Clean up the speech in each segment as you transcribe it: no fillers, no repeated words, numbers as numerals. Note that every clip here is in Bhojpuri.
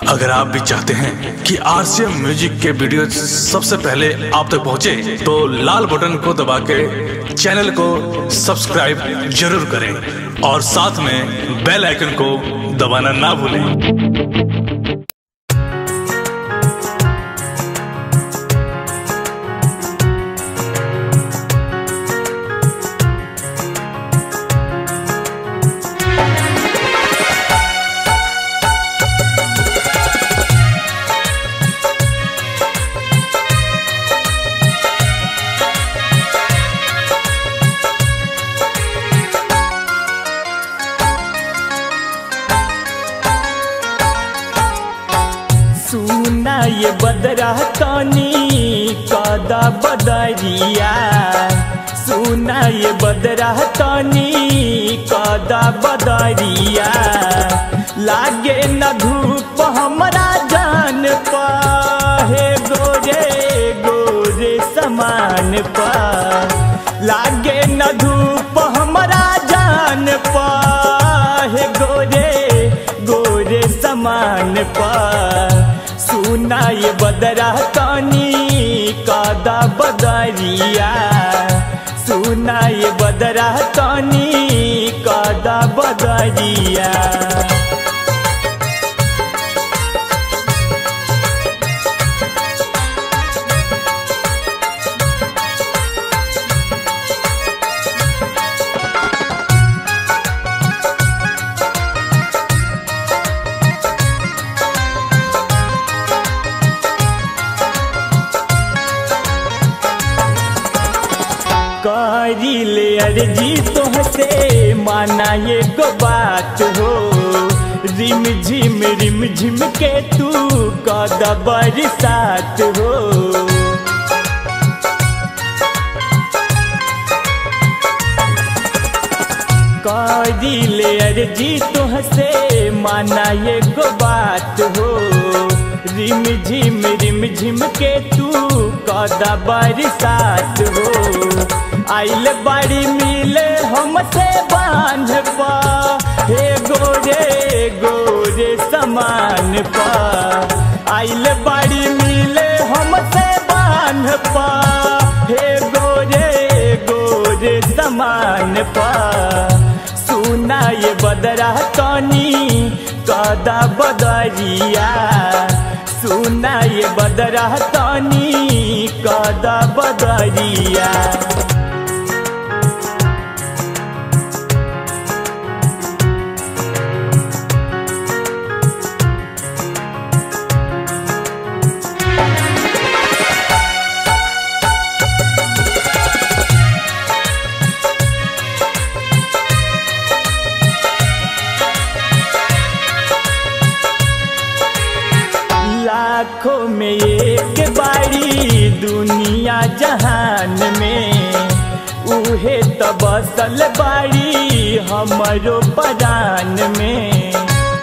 अगर आप भी चाहते हैं कि आरसीएम म्यूजिक के वीडियो सबसे पहले आप तक पहुंचे, तो लाल बटन को दबा के चैनल को सब्सक्राइब जरूर करें और साथ में बेल आइकन को दबाना ना भूलें। सुना ये बदरा तनी कदा बदरिया, सुना ये बदरा तनी कदा बदरिया, लागे न धूप हमरा जान पा हे गोरे गोरे समान पा, लागे न धूप हमरा जान पा हे गोरे गोरे समान पा। सुना ये बदरा तनी कदा बदरिया, सुना ये बदरा तनी कदा बदरिया। करी ले अर्जी तोहसे माना ये को बात हो, रिम झिम के तू कदा बरसात हो। करी ले अर्जी तोहसे माना ये को बात हो, रिम झिम के तू कदा बरसात हो। आइल बाड़ी मिले हमसे बांध पा हे गोरे गोरे समान पा, आइल बाड़ी मिले हमसे बांध पा हे गोरे गोरे समान पा। सुना ये बदरा तनी कदा बदरिया, सुना ये बदरा तनी कदा बदरिया। लाखों में एक बारी दुनिया जहान में, उहे त बसल बाड़ी हमरो परान में।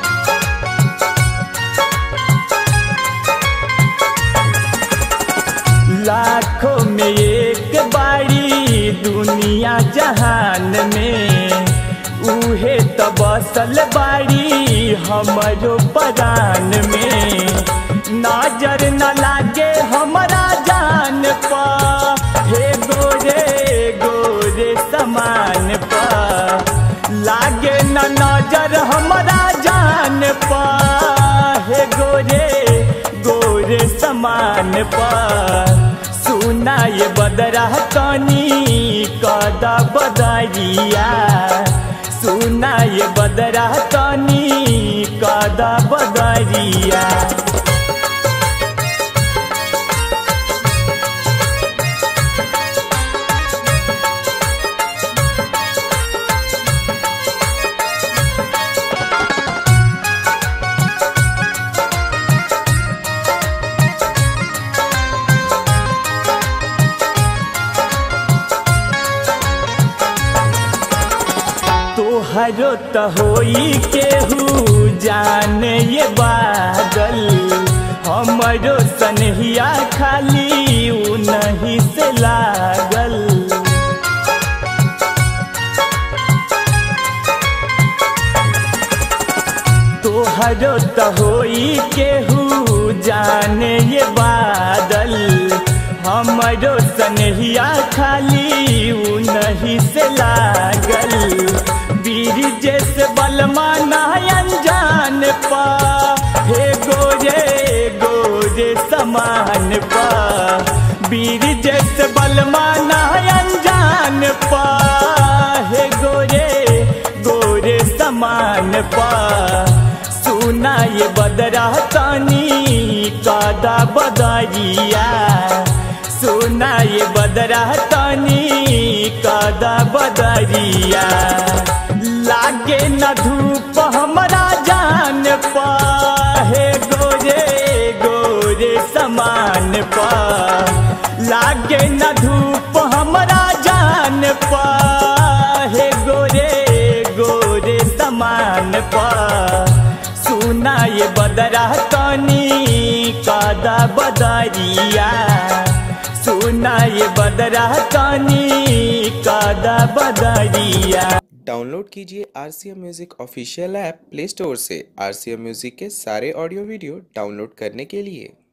लाखों में एक बारी दुनिया जहान में, उहे त बसल बाड़ी हमरो परान में। नजर न लागे हमरा जान पा हे गोरे गोरे समान पा, लागे न नजर हमरा जान पा हे गोरे गोरे समान पा। सुना ये बदरा तनी कदा बदरिया, सुना ये बदरा तनी कदा बदरिया। तोहरो त होई केहू जाने ये बादल, हमरो सनहिया खाली उनही से लागल। तोहरो त होई होई केहू जाने ये बादल, हमरो सनहिया खाली उन्हीं से लागल। वीर जैसे बलमा ना अनजान पा, हे गोरे गोरे समान पा। वीर जैसे बलमा ना अनजान पा, हे गोरे गोरे समान पा। सुना ये बदरा तानी कादा बदरिया, सुना ये बदरा तानी कादा बदरिया। लागे न धूप हमारा जान पा, हे गोरे गोरे समान पा। लागे न धूप हमारा जान पा, हे गोरे गोरे समान पा। सुना ये बदरा तानी कादा बदरिया, सुना ये बदरा तानी कादा बदरिया। डाउनलोड कीजिए RCM music official app play store से। RCM म्यूजिक के सारे ऑडियो वीडियो डाउनलोड करने के लिए